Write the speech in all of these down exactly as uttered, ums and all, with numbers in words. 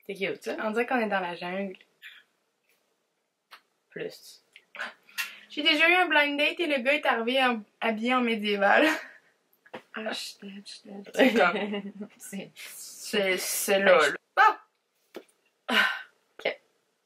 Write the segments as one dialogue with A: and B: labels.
A: C'est cute, ça.
B: On dirait qu'on est dans la jungle.
A: Plus.
B: J'ai déjà eu un blind date et le gars est arrivé en, habillé en médiéval.
A: Ah, je suis dead, je suis dead.
B: C'est comme...
A: C'est...
B: C'est... C'est là, là. Ah!
A: Ok.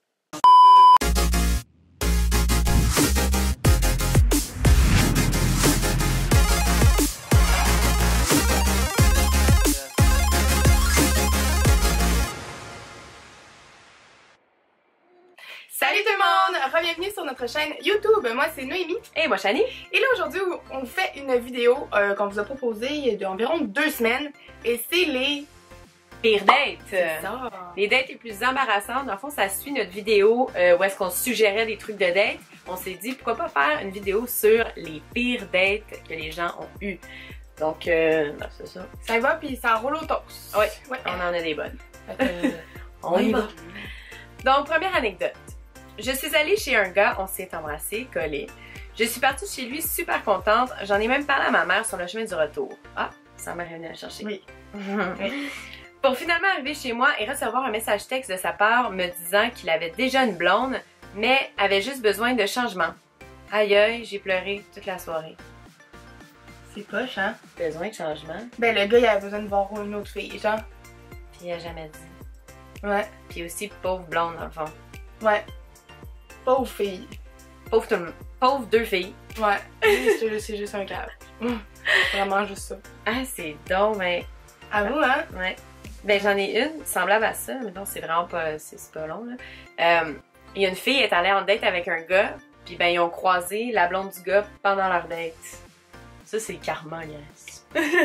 B: Salut tout le monde! Bienvenue sur notre chaîne YouTube. Moi, c'est Noémie.
A: Et moi, Shani.
B: Et là, aujourd'hui, on fait une vidéo euh, qu'on vous a proposée il y a environ deux semaines. Et c'est les...
A: Pire date.
B: C'est ça.
A: Les dates les plus embarrassantes. Dans le fond, ça suit notre vidéo euh, où est-ce qu'on suggérait des trucs de date. On s'est dit, pourquoi pas faire une vidéo sur les pires dates que les gens ont eues. Donc, euh, non, c'est ça.
B: Ça y va, puis ça roule au toast.
A: Oui,
B: Ouais.
A: on en a des bonnes.
B: Fait que, euh,
A: On y va. Donc, première anecdote. Je suis allée chez un gars, on s'est embrassé, collé. Je suis partie chez lui super contente. J'en ai même parlé à ma mère sur le chemin du retour. Ah, sa mère est venue la chercher.
B: Oui. Oui.
A: Pour finalement arriver chez moi et recevoir un message texte de sa part me disant qu'il avait déjà une blonde, mais avait juste besoin de changement. Aïe aïe, j'ai pleuré toute la soirée.
B: C'est poche, hein?
A: Besoin de changement?
B: Ben, le gars, il avait besoin de voir une autre fille, genre.
A: Puis il a jamais dit.
B: Ouais.
A: Puis aussi pauvre blonde dans le fond.
B: Ouais. Pauvre fille.
A: Pauvre tout le monde. Pauvre deux filles.
B: Ouais. C'est c'est juste un câble. Vraiment juste ça.
A: Ah, c'est donc, mais...
B: À vous, hein?
A: Ouais. Ben, j'en ai une semblable à ça, mais non, c'est vraiment pas, c'est pas long, là. Euh, il y a une fille, elle est allée en date avec un gars, puis ben, ils ont croisé la blonde du gars pendant leur date. Ça, c'est karma, yes.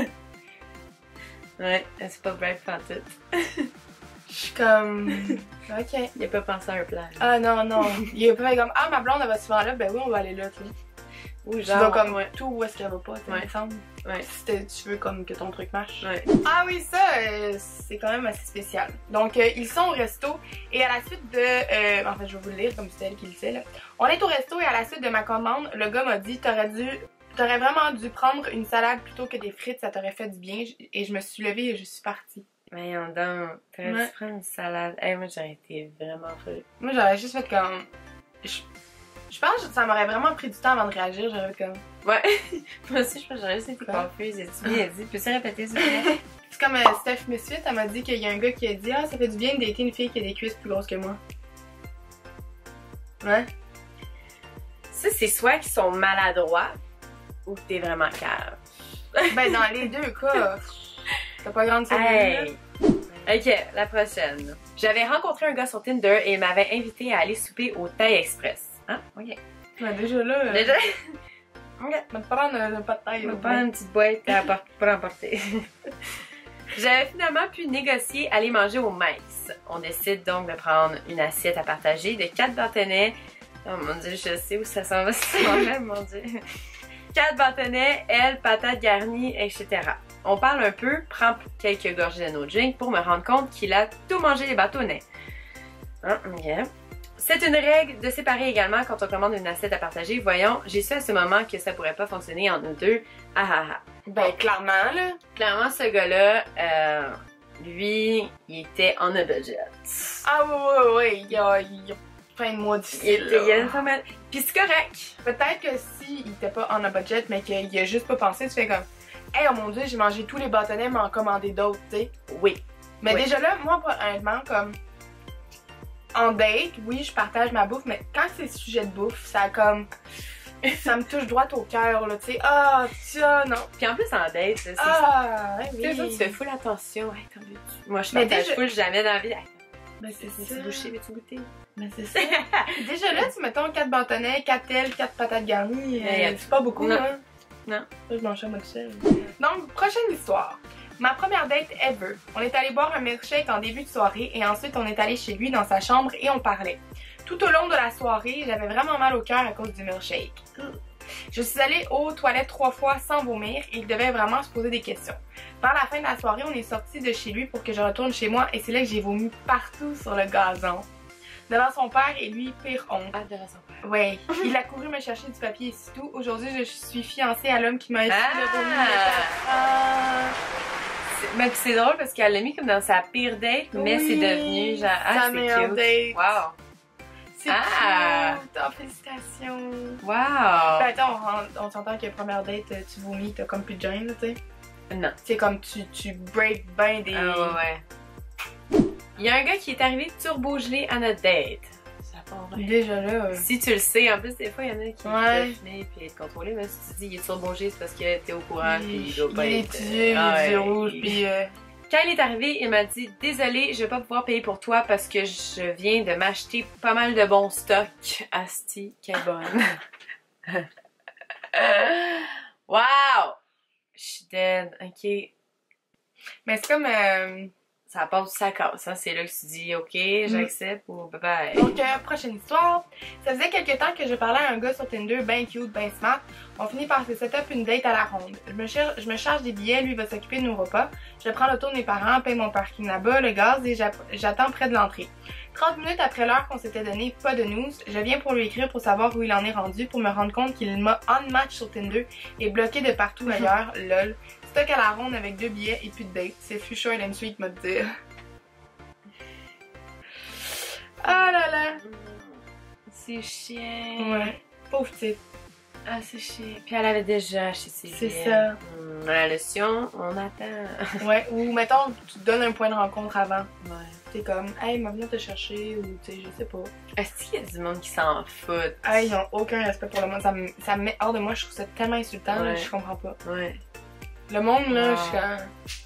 A: Ouais, c'est pas brave pantoute.
B: Je suis comme... Ok.
A: Il a pas pensé à un plan.
B: Ah non, non. Il est pas comme, ah, ma blonde, elle va souvent là, ben oui, on va aller là, tu sais.
A: Ou
B: Tu
A: genre,
B: vas comme
A: ouais.
B: tout où est-ce qu'elle va pas, tu sais,
A: Ouais.
B: il me semble.
A: Ouais.
B: Si t'es- tu veux comme que ton truc marche.
A: Ouais.
B: Ah oui, ça, euh, c'est quand même assez spécial. Donc, euh, ils sont au resto et à la suite de... euh, en fait, je vais vous le lire comme c'est elle qui le sait, là. On est au resto et à la suite de ma commande, le gars m'a dit, t'aurais dû... T'aurais vraiment dû prendre une salade plutôt que des frites, ça t'aurait fait du bien. Et je me suis levée et je suis partie.
A: Voyons donc, t'aurais
B: Ouais.
A: dû prendre une salade. Hey, moi, j'aurais été vraiment folle.
B: Moi, j'aurais juste fait comme... Je, je pense que ça m'aurait vraiment pris du temps avant de réagir. J'aurais fait comme...
A: Ouais. Moi aussi, je pense que j'aurais juste été
B: Quoi?
A: confuse. As-tu bien dit? Peux-tu répéter, s'il te plaît?
B: C'est comme euh, Steph Misfit, elle m'a dit qu'il y a un gars qui a dit « Ah, ça fait du bien de dater une fille qui a des cuisses plus grosses que moi. » Ouais.
A: Ça, c'est soit qu'ils sont maladroits ou que t'es vraiment cave.
B: Ben, dans les deux cas, t'as pas grande cellule.
A: Hey! Ok, la prochaine. J'avais rencontré un gars sur Tinder et il m'avait invité à aller souper au Thai Express. Hein? Ok.
B: Ben, déjà là, euh,
A: Déjà? Ok.
B: on va te prendre un, un pas de taille.
A: On va
B: là.
A: prendre une petite boîte à apport- pour emporter. J'avais finalement pu négocier aller manger au Maïs. On décide donc de prendre une assiette à partager de quatre bâtonnets. Oh mon dieu, je sais où ça s'en va, ça s'en va, mon dieu. Quatre bâtonnets, elle, patates garnies, et cetera. On parle un peu, prend quelques gorgées de nos drinks pour me rendre compte qu'il a tout mangé les bâtonnets. Ah, ok. C'est une règle de séparer également quand on commande une assiette à partager. Voyons, j'ai su à ce moment que ça pourrait pas fonctionner entre nous deux. Ah ah ah.
B: Ben, clairement, là.
A: Clairement, ce gars-là, euh, lui, il était on a budget.
B: Ah, ouais, ouais, ouais, il y a, il y a plein de mois
A: Il
B: difficiles.
A: était, il y a
B: là.
A: une forme... Puis c'est correct.
B: Peut-être que s'il était pas en a budget, mais qu'il a juste pas pensé, tu fais comme, hey, oh mon dieu, j'ai mangé tous les bâtonnets, mais en commandé d'autres, tu sais.
A: Oui.
B: Mais
A: Oui.
B: déjà là, moi, honnêtement, comme en date, oui, je partage ma bouffe, mais quand c'est sujet de bouffe, ça comme. Ça me touche droit au cœur, là, tu sais. Ah, ça, non.
A: Puis en plus, en date, là, c'est...
B: Ah, ouais,
A: Tu sais,
B: oui.
A: ça, tu fais full attention. Hey, t'en veux-tu? Moi, je
B: Mais
A: partage
B: déjà-
A: full jamais dans la vie. Hey,
B: Ben, c'est
A: veux-tu
B: ça.
A: boucher, veux-tu goûter?
B: Ben, c'est ça. Déjà là, tu mettons quatre bâtonnets, quatre ailes, quatre patates garnies.
A: Mais,
B: euh,
A: euh,
B: c'est pas beaucoup,
A: non.
B: hein.
A: Non.
B: Ça, je mange ça, moi, tout seul. Donc, prochaine histoire. Ma première date ever. On est allé boire un milkshake en début de soirée et ensuite on est allé chez lui dans sa chambre et on parlait. Tout au long de la soirée, j'avais vraiment mal au cœur à cause du milkshake. Je suis allée aux toilettes trois fois sans vomir et il devait vraiment se poser des questions. Vers la fin de la soirée, on est sorti de chez lui pour que je retourne chez moi et c'est là que j'ai vomi partout sur le gazon. Devant son père et lui, pire honte.
A: Ah, de son père.
B: Ouais, il a couru me chercher du papier et c'est tout. Aujourd'hui, je suis fiancée à l'homme qui m'a essayé
A: Ah!
B: de vomir. Ah!
A: Mais c'est drôle parce qu'elle l'a mis comme dans sa pire date, mais
B: Oui,
A: c'est devenu genre. Ah,
B: sa meilleure
A: c'est cute.
B: date.
A: Wow.
B: C'est
A: Ah.
B: cute! Oh, félicitations!
A: Wow.
B: Ben, attends, on, on s'entend que première date, tu vomis, t'as comme plus de gêne, tu sais.
A: Non.
B: C'est comme tu, tu break ben des...
A: Ah ouais, ouais. Il y a un gars qui est arrivé turbo gelé à notre date. Ça part bien.
B: Déjà là... euh,
A: Si tu le sais, en plus, des fois, il y en a qui
B: Ouais.
A: peuvent fumer puis être contrôlés, mais si tu te dis il est turbo gelé, c'est parce que t'es au courant puis il
B: il
A: doit pas
B: il est
A: être.
B: petits yeux,
A: Ah
B: les yeux
A: ouais.
B: rouges, pis... euh,
A: Quand il est arrivé, il m'a dit « Désolé, je vais pas pouvoir payer pour toi parce que je viens de m'acheter pas mal de bons stocks. » Asti, quelle bonne. Wow! Je suis dead. Ok.
B: Mais c'est comme... euh,
A: Ça part du sac à ça. C'est là que tu dis « Ok, j'accepte » ou « Bye bye ».
B: Donc, euh, prochaine histoire. Ça faisait quelques temps que je parlais à un gars sur Tinder, ben cute, ben smart. On finit par se set up une date à la ronde. Je me, cher je me charge des billets, lui va s'occuper de nos repas. Je prends l'auto de mes parents, paye mon parking là-bas, le gaz et j'attends près de l'entrée. trente minutes après l'heure qu'on s'était donné, pas de news. Je viens pour lui écrire pour savoir où il en est rendu, pour me rendre compte qu'il m'a unmatch sur Tinder et bloqué de partout ailleurs, lol. Stock à la ronde avec deux billets et plus de date. C'est fut short and sweet, m'a dit. Ah là là!
A: C'est chiant.
B: Ouais. Pauvre petite.
A: Ah, c'est chiant. Puis elle avait déjà acheté ses
B: C'est
A: billets.
B: ça.
A: Hum, la leçon, on attend.
B: Ouais, ou mettons, tu te donnes un point de rencontre avant.
A: Ouais.
B: T'es comme, hey, m'a venu te chercher, ou tu sais, je sais pas.
A: Est-ce qu'il y a du monde qui s'en fout?
B: Hey, ils ont aucun respect pour le monde. Ça me, ça me met hors de moi, je trouve ça tellement insultant, là,
A: Ouais.
B: je comprends pas.
A: Ouais.
B: Le monde, là,
A: Wow.
B: je suis comme.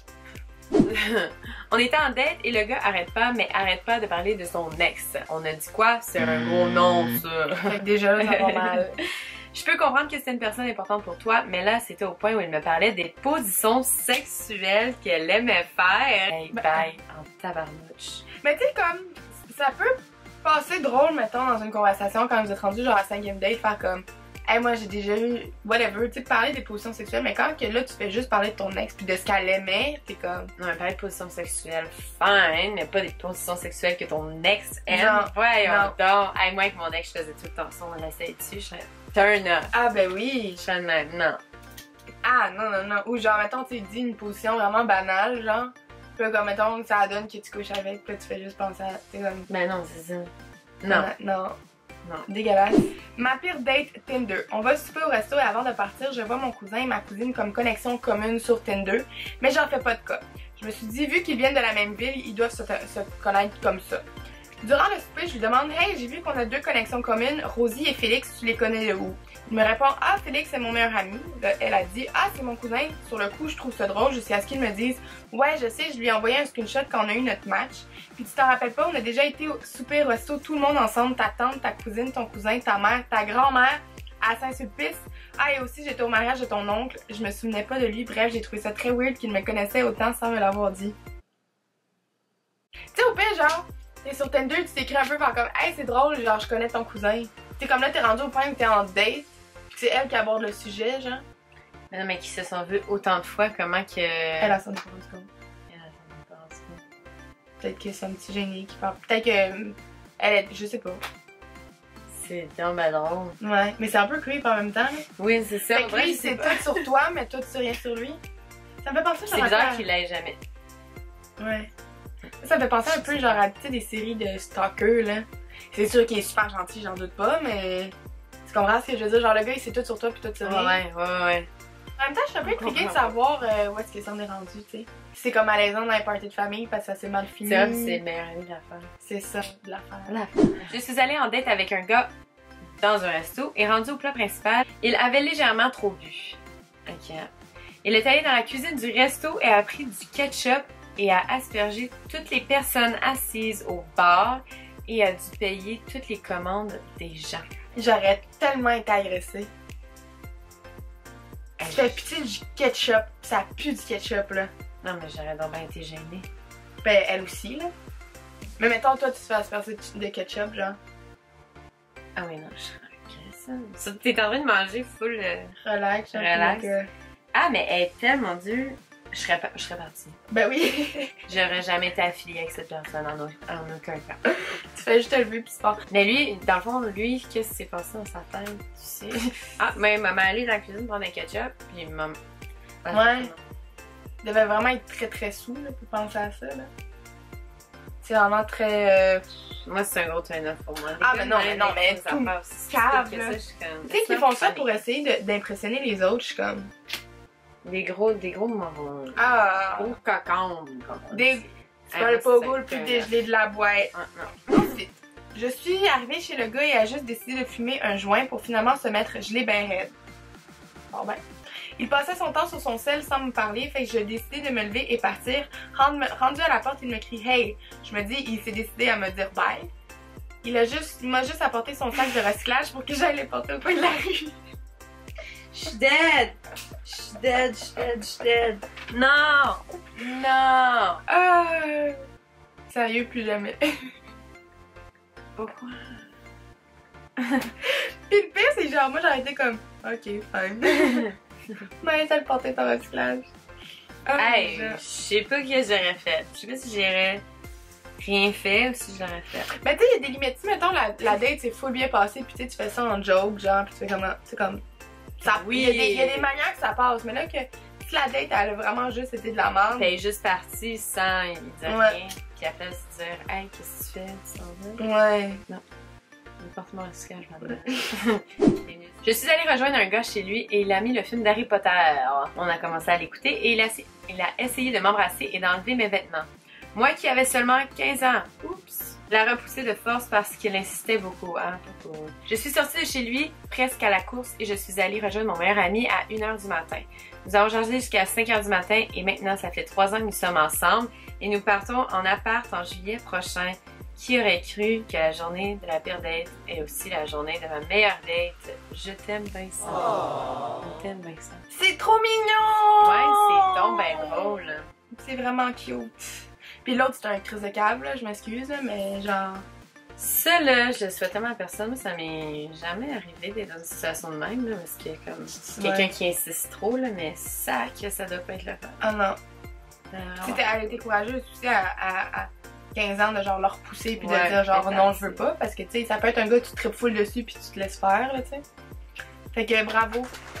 A: On était en date et le gars arrête pas, mais arrête pas de parler de son ex. On a dit quoi? C'est un gros nom, ça.
B: Fait que déjà, là, ça va mal.
A: Je peux comprendre que c'est une personne importante pour toi, mais là, c'était au point où il me parlait des positions sexuelles qu'elle aimait faire. Hey, bye, en tabarnouche.
B: Mais tu sais, comme, ça peut passer drôle, mettons, dans une conversation quand vous êtes rendu genre à cinquième date, faire comme, hey, moi j'ai déjà eu, whatever, tu sais, parler des positions sexuelles, mais quand que là tu fais juste parler de ton ex puis de ce qu'elle aimait, t'es comme.
A: Non, mais parler de positions sexuelles, fine, mais pas des positions sexuelles que ton ex aime.
B: Non,
A: Voyons
B: non.
A: donc. Hey, moi, avec mon ex, je faisais tout le temps ça, on l'essayait dessus, je serais turn up.
B: Ah, ben oui!
A: Je serais de même, non.
B: Ah, non, non, non. Ou genre, mettons, tu dis une position vraiment banale, genre. Puis là, comme, mettons, ça donne que tu couches avec, puis là, tu fais juste penser à. T'es comme.
A: Ben non, c'est ça. Non.
B: Non.
A: Non.
B: Dégueulasse. Ma pire date Tinder. On va souper au resto et avant de partir, je vois mon cousin et ma cousine comme connexion commune sur Tinder, mais j'en fais pas de cas. Je me suis dit, vu qu'ils viennent de la même ville, ils doivent se, se connaître comme ça. Durant le souper, je lui demande, hey, j'ai vu qu'on a deux connexions communes, Rosie et Félix, tu les connais de où? Il me répond, ah, Félix c'est mon meilleur ami. Là, elle a dit, ah, c'est mon cousin. Sur le coup, je trouve ça drôle jusqu'à ce qu'ils me disent, ouais, je sais, je lui ai envoyé un screenshot quand on a eu notre match. Puis tu t'en rappelles pas, on a déjà été au souper resto, tout le monde ensemble, ta tante, ta cousine, ton cousin, ta mère, ta grand-mère, à Saint-Sulpice. Ah, et aussi, j'étais au mariage de ton oncle, je me souvenais pas de lui, bref, j'ai trouvé ça très weird qu'il me connaissait autant sans me l'avoir dit. Tu sais, au pire, genre, t'es sur Tinder, tu t'écris un peu par comme, hey, c'est drôle, genre, je connais ton cousin. T'es comme là, t'es rendu au point où t'es en date, c'est elle qui aborde le sujet, genre.
A: Mais non, mais qui se sont vus autant de fois, comment que.
B: Elle a son compte.
A: Elle a son compte.
B: Peut-être que c'est un petit génie qui parle. Peut-être que. Elle est. Je sais pas.
A: C'est donc ben drôle.
B: Ouais, mais c'est un peu creep en même temps. Là.
A: Oui, c'est ça.
B: Fait que lui, c'est tout sur toi, mais toi, tu sais rien sur lui. Ça me fait penser genre.
A: C'est
B: à
A: bizarre
B: quoi?
A: qu'il l'ait jamais.
B: Ouais. Ça me fait penser un peu genre à tu sais, des séries de stalkers, là. C'est sûr qu'il est super gentil, j'en doute pas, mais. Tu comprends ce que je veux dire? Genre, le gars, il sait tout sur toi, puis toi, tu sais rien.
A: Ouais, ouais, ouais.
B: En même temps, je suis un peu intriguée de savoir euh, où est-ce qu'il s'en est rendu, tu sais. C'est comme malaisant dans les parties de famille parce que ça s'est mal fini.
A: C'est vrai, c'est le meilleur ami de l'affaire.
B: C'est ça, de l'affaire.
A: L'affaire. Je suis allée en date avec un gars dans un resto et rendu au plat principal, il avait légèrement trop bu. Ok. Il est allé dans la cuisine du resto et a pris du ketchup et a aspergé toutes les personnes assises au bar et a dû payer toutes les commandes des gens.
B: J'aurais tellement été agressée. Tu fais pitié du ketchup, ça pue du ketchup, là.
A: Non, mais j'aurais donc bien été gênée.
B: Ben, elle aussi, là. Mais mettons, toi, tu te fais asperger de ketchup, genre.
A: Ah oui, non, je serais agressée. Ça, t'es en train de manger full... euh,
B: Relax, genre.
A: Relax.
B: Que...
A: Ah, mais elle est tellement dure. Je serais, pas- je serais partie.
B: Ben oui.
A: J'aurais jamais été affiliée avec cette personne en, au- en aucun cas.
B: Tu fais juste te lever pis tu pars.
A: Mais lui, dans le fond, lui, qu'est-ce qui s'est passé dans sa tête, tu sais? Ah, mais maman allée dans la cuisine prendre un ketchup, puis maman...
B: Ouais. Il devait vraiment être très très saoul là, pour penser à ça. Là. C'est vraiment très... Euh...
A: Moi, c'est un gros turn-off pour moi.
B: Ah, mais non, mais non, mais tout cave, là. Tu sais qu'ils font ça pour essayer d'impressionner les autres, je suis comme...
A: Des gros, des gros morons.
B: Ah!
A: Gros cocons.
B: Des... C'est pas le pogo le plus dégelé de la boîte.
A: Ah, non.
B: Ensuite, je suis arrivée chez le gars et a juste décidé de fumer un joint pour finalement se mettre gelé ben raide. Bon ben... Il passait son temps sur son sel sans me parler, fait que j'ai décidé de me lever et partir. Rendu à la porte, il me crie « Hey ». Je me dis, il s'est décidé à me dire « Bye ». Il a juste, il m'a juste apporté son sac de recyclage pour que j'aille les porter au coin de la rue.
A: Je suis dead! Je suis dead, je suis dead, je suis dead. Non! Non!
B: Euh... Sérieux, plus jamais.
A: Pourquoi?
B: Pis le pire, c'est genre, moi j'aurais été comme, ok, fine. Mais ça le portait ton recyclage. Oh,
A: hey, je sais pas ce que j'aurais fait. Je sais pas si j'aurais rien fait ou si j'aurais fait.
B: Ben, tu sais, il y a des limites. Si, mettons, la, la date c'est full bien passé, pis tu sais, tu fais ça en joke, genre, pis tu fais comment. C'est comme. Ça,
A: oui.
B: Il y, y a des manières que ça passe, mais là, que si la date, elle a vraiment juste été de la merde.
A: T'es juste partie sans lui dire
B: ouais.
A: rien, pis après se dire, hey, qu'est-ce que tu fais? Tu s'en vas?
B: Ouais.
A: Non. Porte-moi un sketch, Je suis allée rejoindre un gars chez lui et il a mis le film d'Harry Potter. On a commencé à l'écouter et il a, il a essayé de m'embrasser et d'enlever mes vêtements. Moi qui avais seulement quinze ans, oups, je l'ai repoussé de force parce qu'il insistait beaucoup. Hein, beaucoup. Je suis sortie de chez lui presque à la course et je suis allée rejoindre mon meilleur ami à une heure du matin. Nous avons changé jusqu'à cinq heures du matin et maintenant ça fait trois ans que nous sommes ensemble et nous partons en appart en juillet prochain. Qui aurait cru que la journée de la pire date est aussi la journée de ma meilleure date? Je t'aime bien ça. Oh. Je t'aime bien ça.
B: C'est trop mignon!
A: Ouais, c'est donc bien drôle.
B: C'est vraiment cute. Puis l'autre, c'est un crise de câble, là, je m'excuse, mais genre...
A: Ça, là, je le souhaite tellement à personne, mais ça m'est jamais arrivé d'être dans une situation de même, là, parce qu'il y a comme quelqu'un ouais. qui insiste trop, là, mais ça, que ça doit pas être le cas.
B: Ah non.
A: Euh,
B: tu sais, elle a été courageuse aussi à... à, à... quinze ans de genre le repousser puis
A: ouais,
B: de dire genre non je veux pas parce que tu sais ça peut être un gars tu te tripes full dessus puis tu te laisses faire là tu sais. Fait que bravo.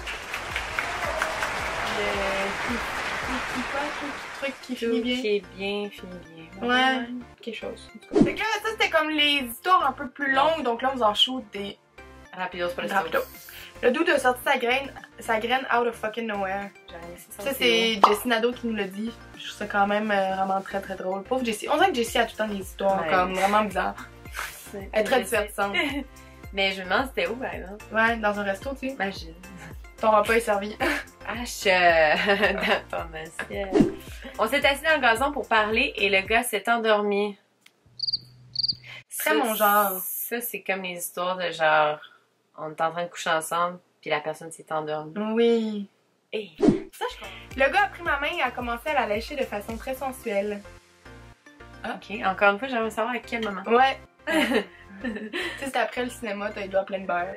B: Le truc qui finit bien.
A: Qui est bien finit bien.
B: Ouais, ouais. Quelque chose. Fait que là ça c'était comme les histoires un peu plus longues donc là on vous en shoot des
A: rapidos pour les
B: rapidos. Le dude a sorti sa graine, sa graine out of fucking nowhere. Ça, c'est Jessie Nadeau qui nous l'a dit. Je trouve ça quand même euh, vraiment très très drôle. Pauvre Jessie. On dirait que Jessie a tout le temps des histoires ouais. comme vraiment bizarres. Elle est très divertissante.
A: Mais je me demande c'était où par exemple?
B: Ouais, dans un resto, tu sais.
A: Imagine.
B: Ton repas est servi.
A: Hache dans ton assiette. On s'est assis dans le gazon pour parler et le gars s'est endormi.
B: C'est très mon genre.
A: Ça, c'est comme les histoires de genre. On est en train de coucher ensemble, puis la personne s'est endormie.
B: Oui.
A: Hey.
B: Ça, je comprends. Le gars a pris ma main et a commencé à la lécher de façon très sensuelle.
A: Ah. Ok, encore une fois, j'aimerais savoir à quel moment.
B: Ouais. Tu sais, c'est après le cinéma, t'as les doigts pleins de beurre.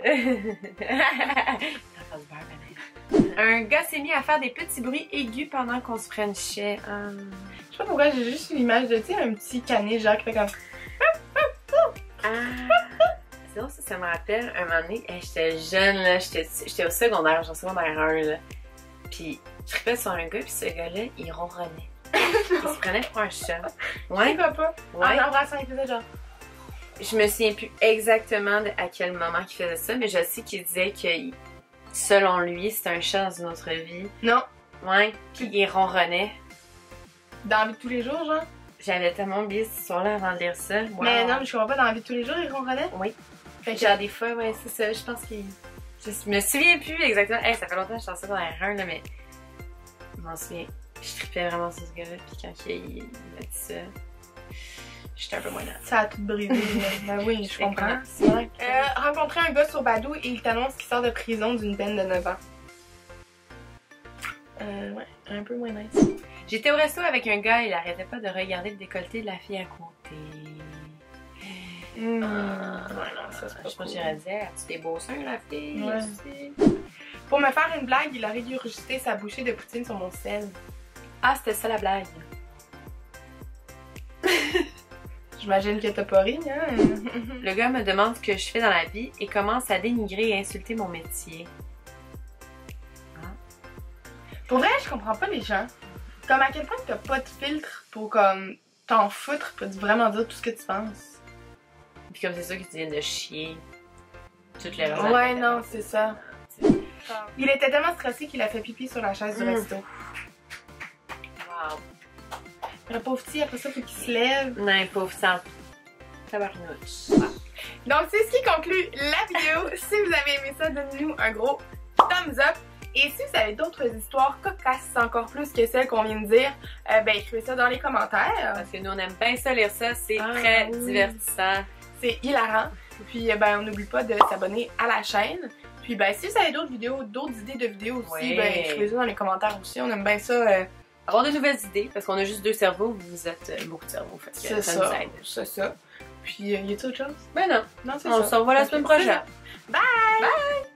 B: Un gars s'est mis à faire des petits bruits aigus pendant qu'on se frenchait. Um... Je sais pas pourquoi, j'ai juste une image de, tu sais, un petit canet genre qui fait comme...
A: Ah. Sinon, ça, ça me rappelle un moment donné, hey, j'étais jeune, là, j'étais au secondaire, genre secondaire un, là. Puis, je tripais sur un gars, puis ce gars-là, il ronronnait. Il se prenait pour un chat. Ouais.
B: Je sais pas.
A: Ouais.
B: En embrassant, il faisait genre.
A: Je me souviens plus exactement de à quel moment il faisait ça, mais je sais qu'il disait que, selon lui, c'était un chat dans une autre vie.
B: Non.
A: Ouais. Puis, il ronronnait.
B: Dans la vie de tous les jours, genre?
A: J'avais tellement oublié cette histoire-là avant de lire ça. Wow.
B: Mais non, mais je comprends pas, dans la vie de tous les jours, il ronronnait?
A: Oui. Fait que genre des fois, ouais, c'est ça, je pense qu'il... Je me souviens plus exactement. Hey, ça fait longtemps que je suis en ça dans la R un, là, mais... Je m'en souviens. Je trippais vraiment sur ce gars-là, puis quand il, il m'a dit ça, j'étais un peu moins là.
B: Ça a tout brisé, ben oui, je comprends. Euh, rencontrer un gars sur Badoo et il t'annonce qu'il sort de prison d'une peine de neuf ans. Euh, ouais, un peu moins nice.
A: J'étais au resto avec un gars, il arrêtait pas de regarder le décolleté de la fille à côté.
B: Mmh. Ah, ouais, non, ça c'est pas
A: je pense que j'irais dire, as-tu des beaux seins, la fille?
B: Ouais. Pour me faire une blague, il a régurgité sa bouchée de poutine sur mon sel.
A: Ah, c'était ça la blague.
B: J'imagine que t'as pas ri, hein?
A: Le gars me demande ce que je fais dans la vie et commence à dénigrer et insulter mon métier.
B: Ah. Pour vrai, je comprends pas les gens. Comme à quel point t'as pas de filtre pour comme t'en foutre, pour vraiment dire tout ce que tu penses.
A: Puis comme c'est ça que tu viens de chier toutes les raisons.
B: Ouais, non, c'est ça. Il était tellement stressé qu'il a fait pipi sur la chaise du
A: Mm.
B: resto.
A: Wow.
B: Le pauvre petit, après ça, faut qu'il se lève.
A: Non, pauvre sang. Tabarnouche.
B: Donc, c'est ce qui conclut la vidéo. Si vous avez aimé ça, donnez-nous un gros thumbs up. Et si vous avez d'autres histoires cocasses, encore plus que celles qu'on vient de dire, euh, ben écrivez ça dans les commentaires.
A: Parce que nous, on aime bien ça lire ça. C'est
B: Ah,
A: très
B: oui.
A: divertissant.
B: C'est hilarant. Puis, euh, ben, on n'oublie pas de s'abonner à la chaîne. Puis, ben, si vous avez d'autres vidéos, d'autres idées de vidéos aussi,
A: Ouais.
B: ben, écrivez-ça dans les commentaires aussi. On aime bien ça. Euh,
A: Avoir de nouvelles idées, parce qu'on a juste deux cerveaux, vous êtes euh, beaucoup de cerveaux. Fait que
B: c'est
A: ça,
B: ça.
A: nous aide.
B: C'est ça. Puis, euh, y a-t-il autre chose?
A: Ben non.
B: Non, c'est
A: On
B: ça.
A: se revoit la
B: Ok,
A: semaine
B: c'est
A: prochaine.
B: ça. Bye! Bye!